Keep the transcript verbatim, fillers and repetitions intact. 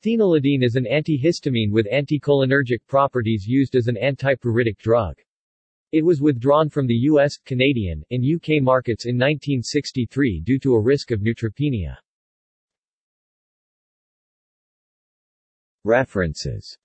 Thenalidine is an antihistamine with anticholinergic properties used as an antipruritic drug. It was withdrawn from the U S, Canadian, and U K markets in nineteen sixty-three due to a risk of neutropenia. References